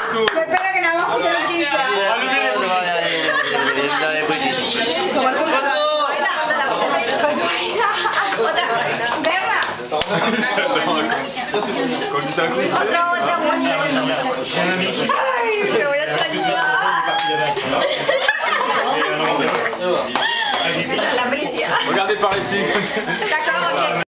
Espera que nada más puse un 15. Otra. Verla. Otra. Ay, te voy a extrañar. La felicidad. Regardez par ici. D'accord, ok.